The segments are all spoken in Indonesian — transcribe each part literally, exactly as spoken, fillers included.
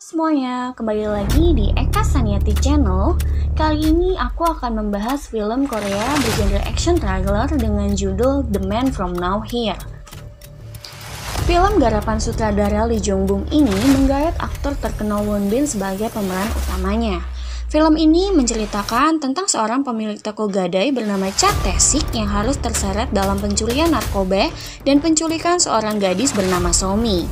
Semuanya, kembali lagi di Eka Saniati Channel. Kali ini aku akan membahas film Korea bergenre action thriller dengan judul The Man From Nowhere. Film garapan sutradara Lee Jong Bum ini menggait aktor terkenal Won Bin sebagai pemeran utamanya. Film ini menceritakan tentang seorang pemilik toko gadai bernama Cha Tae-sik yang harus terseret dalam pencurian narkoba dan penculikan seorang gadis bernama Somi.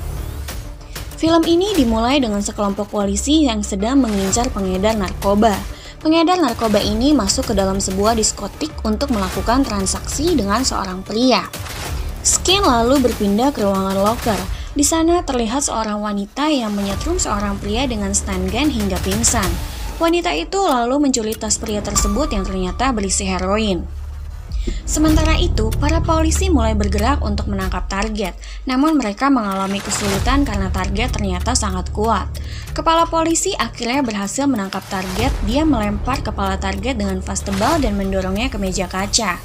Film ini dimulai dengan sekelompok polisi yang sedang mengincar pengedar narkoba. Pengedar narkoba ini masuk ke dalam sebuah diskotik untuk melakukan transaksi dengan seorang pria. Skin lalu berpindah ke ruangan loker. Di sana terlihat seorang wanita yang menyetrum seorang pria dengan stun gun hingga pingsan. Wanita itu lalu menculik tas pria tersebut yang ternyata berisi heroin. Sementara itu, para polisi mulai bergerak untuk menangkap target, namun mereka mengalami kesulitan karena target ternyata sangat kuat. Kepala polisi akhirnya berhasil menangkap target, dia melempar kepala target dengan vas tebal dan mendorongnya ke meja kaca.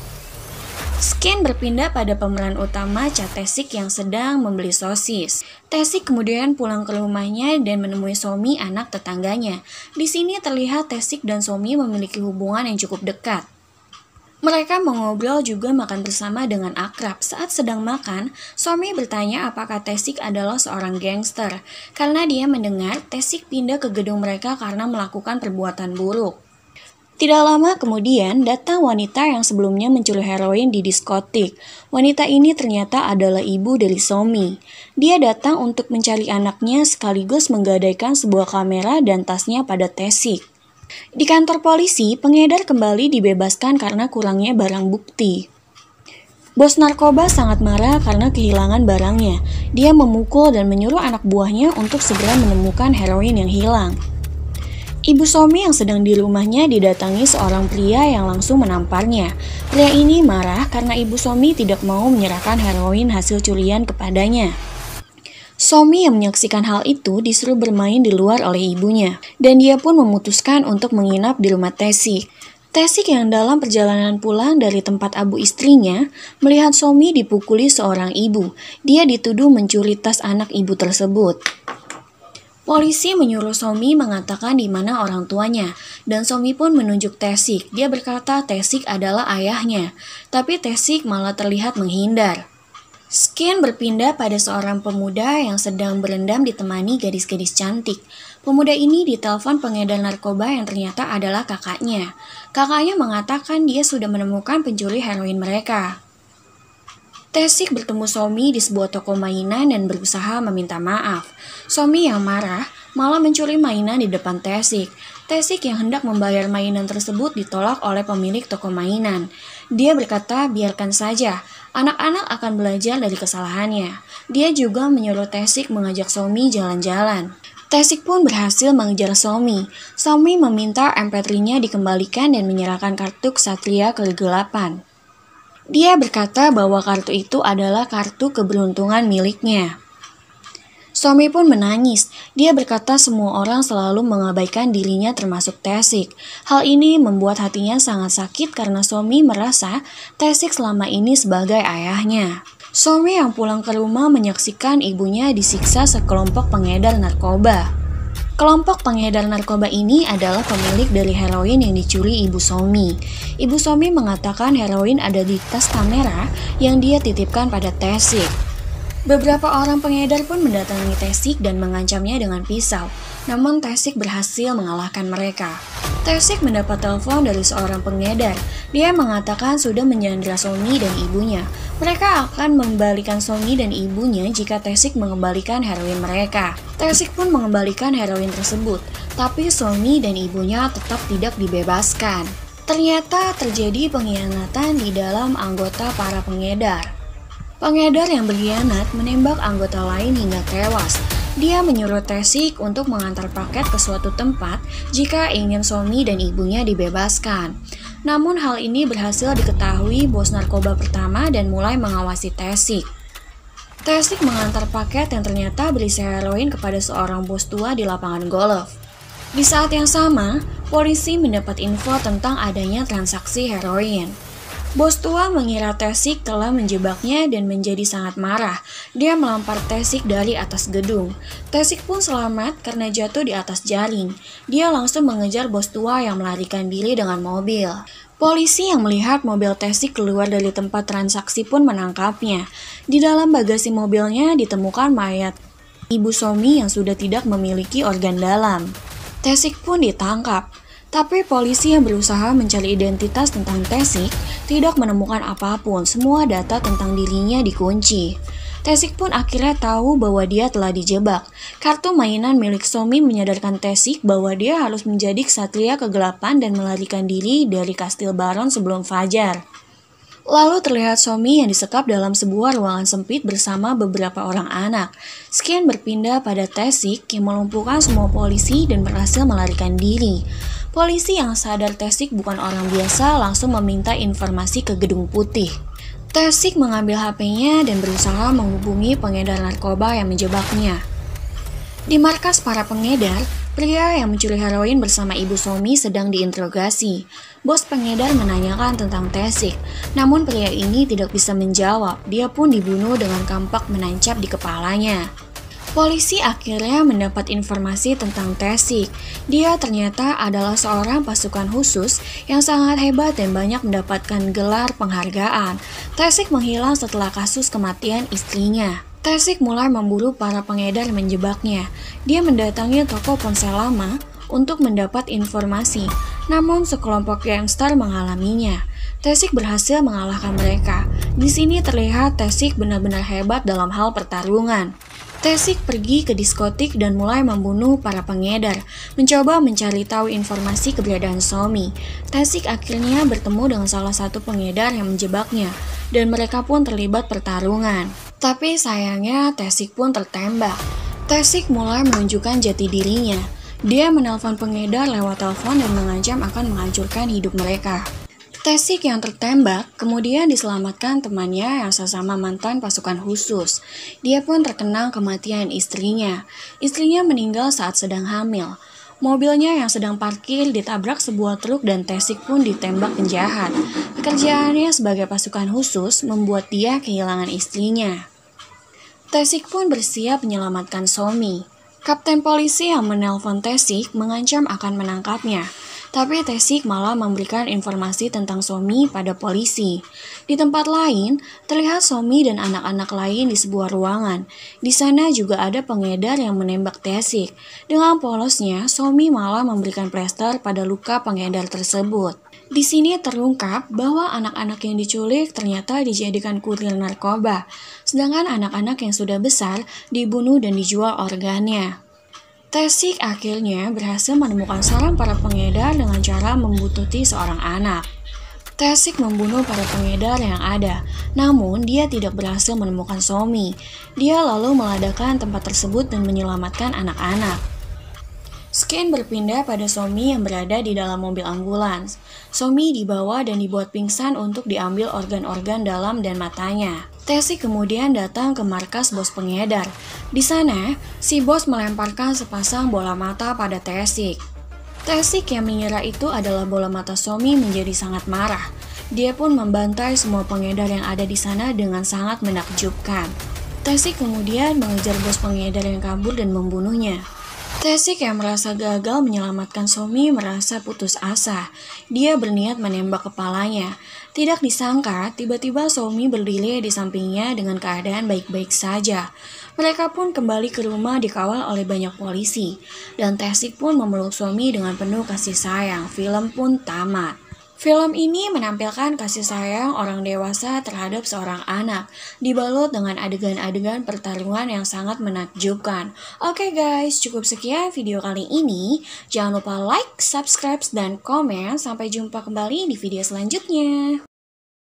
Skin berpindah pada pemeran utama Cha Tae-sik yang sedang membeli sosis. Tae-sik kemudian pulang ke rumahnya dan menemui Somi, anak tetangganya. Di sini terlihat Tae-sik dan Somi memiliki hubungan yang cukup dekat. Mereka mengobrol juga makan bersama dengan akrab. Saat sedang makan, Somi bertanya apakah Tae-sik adalah seorang gangster. Karena dia mendengar Tae-sik pindah ke gedung mereka karena melakukan perbuatan buruk. Tidak lama kemudian, datang wanita yang sebelumnya mencuri heroin di diskotik. Wanita ini ternyata adalah ibu dari Somi. Dia datang untuk mencari anaknya sekaligus menggadaikan sebuah kamera dan tasnya pada Tae-sik. Di kantor polisi, pengedar kembali dibebaskan karena kurangnya barang bukti. Bos narkoba sangat marah karena kehilangan barangnya. Dia memukul dan menyuruh anak buahnya untuk segera menemukan heroin yang hilang. Ibu Somi yang sedang di rumahnya didatangi seorang pria yang langsung menamparnya. Pria ini marah karena ibu Somi tidak mau menyerahkan heroin hasil curian kepadanya. Somi yang menyaksikan hal itu disuruh bermain di luar oleh ibunya, dan dia pun memutuskan untuk menginap di rumah Tae-sik. Tae-sik yang dalam perjalanan pulang dari tempat abu istrinya, melihat Somi dipukuli seorang ibu. Dia dituduh mencuri tas anak ibu tersebut. Polisi menyuruh Somi mengatakan di mana orang tuanya, dan Somi pun menunjuk Tae-sik. Dia berkata Tae-sik adalah ayahnya, tapi Tae-sik malah terlihat menghindar. Skin berpindah pada seorang pemuda yang sedang berendam ditemani gadis-gadis cantik. Pemuda ini ditelepon pengedar narkoba yang ternyata adalah kakaknya. Kakaknya mengatakan dia sudah menemukan pencuri heroin mereka. Tae-sik bertemu Somi di sebuah toko mainan dan berusaha meminta maaf. Somi yang marah malah mencuri mainan di depan Tae-sik. Tae-sik yang hendak membayar mainan tersebut ditolak oleh pemilik toko mainan. Dia berkata biarkan saja, anak-anak akan belajar dari kesalahannya. Dia juga menyuruh Tae-sik mengajak Somi jalan-jalan. Tae-sik pun berhasil mengejar Somi. Somi meminta M P tiga-nya dikembalikan dan menyerahkan kartu Ksatria kegelapan. Dia berkata bahwa kartu itu adalah kartu keberuntungan miliknya. Somi pun menangis. Dia berkata semua orang selalu mengabaikan dirinya termasuk Tae-sik. Hal ini membuat hatinya sangat sakit karena Somi merasa Tae-sik selama ini sebagai ayahnya. Somi yang pulang ke rumah menyaksikan ibunya disiksa sekelompok pengedar narkoba. Kelompok pengedar narkoba ini adalah pemilik dari heroin yang dicuri ibu Somi. Ibu Somi mengatakan heroin ada di tas kamera yang dia titipkan pada Tae-sik. Beberapa orang pengedar pun mendatangi Tae-sik dan mengancamnya dengan pisau, namun Tae-sik berhasil mengalahkan mereka. Tae-sik mendapat telepon dari seorang pengedar. Dia mengatakan sudah menyandra Somi dan ibunya. Mereka akan mengembalikan Somi dan ibunya jika Tae-sik mengembalikan heroin mereka. Tae-sik pun mengembalikan heroin tersebut, tapi Somi dan ibunya tetap tidak dibebaskan. Ternyata terjadi pengkhianatan di dalam anggota para pengedar. Pengedar yang berkhianat menembak anggota lain hingga tewas. Dia menyuruh Tae-sik untuk mengantar paket ke suatu tempat jika ingin Somi dan ibunya dibebaskan. Namun hal ini berhasil diketahui bos narkoba pertama dan mulai mengawasi Tae-sik. Tae-sik mengantar paket yang ternyata berisi heroin kepada seorang bos tua di lapangan golf. Di saat yang sama, polisi mendapat info tentang adanya transaksi heroin. Bos tua mengira Tae-sik telah menjebaknya dan menjadi sangat marah. Dia melempar Tae-sik dari atas gedung. Tae-sik pun selamat karena jatuh di atas jaring. Dia langsung mengejar bos tua yang melarikan diri dengan mobil. Polisi yang melihat mobil Tae-sik keluar dari tempat transaksi pun menangkapnya. Di dalam bagasi mobilnya ditemukan mayat Ibu Somi yang sudah tidak memiliki organ dalam. Tae-sik pun ditangkap. Tapi polisi yang berusaha mencari identitas tentang Tae-sik tidak menemukan apapun, semua data tentang dirinya dikunci. Tae-sik pun akhirnya tahu bahwa dia telah dijebak. Kartu mainan milik Somi menyadarkan Tae-sik bahwa dia harus menjadi ksatria kegelapan dan melarikan diri dari kastil Baron sebelum fajar. Lalu terlihat Somi yang disekap dalam sebuah ruangan sempit bersama beberapa orang anak. Scan berpindah pada Tae-sik yang melumpuhkan semua polisi dan berhasil melarikan diri. Polisi yang sadar Tae-sik bukan orang biasa langsung meminta informasi ke Gedung Putih. Tae-sik mengambil H P-nya dan berusaha menghubungi pengedar narkoba yang menjebaknya. Di markas para pengedar, pria yang mencuri heroin bersama Ibu Somi sedang diinterogasi. Bos pengedar menanyakan tentang Tae-sik, namun pria ini tidak bisa menjawab. Dia pun dibunuh dengan kampak menancap di kepalanya. Polisi akhirnya mendapat informasi tentang Tae-sik. Dia ternyata adalah seorang pasukan khusus yang sangat hebat dan banyak mendapatkan gelar penghargaan. Tae-sik menghilang setelah kasus kematian istrinya. Tae-sik mulai memburu para pengedar menjebaknya. Dia mendatangi toko ponsel lama untuk mendapat informasi, namun sekelompok gangster mengalaminya. Tae-sik berhasil mengalahkan mereka. Di sini terlihat Tae-sik benar-benar hebat dalam hal pertarungan. Tae-sik pergi ke diskotik dan mulai membunuh para pengedar, mencoba mencari tahu informasi keberadaan Somi. Tae-sik akhirnya bertemu dengan salah satu pengedar yang menjebaknya, dan mereka pun terlibat pertarungan. Tapi sayangnya Tae-sik pun tertembak. Tae-sik mulai menunjukkan jati dirinya. Dia menelpon pengedar lewat telepon dan mengancam akan menghancurkan hidup mereka. Tae-sik yang tertembak kemudian diselamatkan temannya yang sesama mantan pasukan khusus. Dia pun terkena kematian istrinya. Istrinya meninggal saat sedang hamil. Mobilnya yang sedang parkir ditabrak sebuah truk dan Tae-sik pun ditembak penjahat. Pekerjaannya sebagai pasukan khusus membuat dia kehilangan istrinya. Tae-sik pun bersiap menyelamatkan Somi. Kapten polisi yang menelpon Tae-sik mengancam akan menangkapnya. Tapi Tae-sik malah memberikan informasi tentang Somi pada polisi. Di tempat lain, terlihat Somi dan anak-anak lain di sebuah ruangan. Di sana juga ada pengedar yang menembak Tae-sik. Dengan polosnya, Somi malah memberikan plester pada luka pengedar tersebut. Di sini terungkap bahwa anak-anak yang diculik ternyata dijadikan kurir narkoba, sedangkan anak-anak yang sudah besar dibunuh dan dijual organnya. Tae-sik akhirnya berhasil menemukan sarang para pengedar dengan cara membututi seorang anak. Tae-sik membunuh para pengedar yang ada, namun dia tidak berhasil menemukan Somi. Dia lalu meledakkan tempat tersebut dan menyelamatkan anak-anak. Scan berpindah pada Somi yang berada di dalam mobil ambulans. Somi dibawa dan dibuat pingsan untuk diambil organ-organ dalam dan matanya. Tae-sik kemudian datang ke markas bos pengedar. Di sana, si bos melemparkan sepasang bola mata pada Tae-sik. Tae-sik yang mengira itu adalah bola mata Somi menjadi sangat marah. Dia pun membantai semua pengedar yang ada di sana dengan sangat menakjubkan. Tae-sik kemudian mengejar bos pengedar yang kabur dan membunuhnya. Tae-sik yang merasa gagal menyelamatkan Somi merasa putus asa. Dia berniat menembak kepalanya. Tidak disangka, tiba-tiba Somi berdiri di sampingnya dengan keadaan baik-baik saja. Mereka pun kembali ke rumah dikawal oleh banyak polisi. Dan Tae-sik pun memeluk Somi dengan penuh kasih sayang. Film pun tamat. Film ini menampilkan kasih sayang orang dewasa terhadap seorang anak, dibalut dengan adegan-adegan pertarungan yang sangat menakjubkan. Oke guys, cukup sekian video kali ini. Jangan lupa like, subscribe, dan komen. Sampai jumpa kembali di video selanjutnya.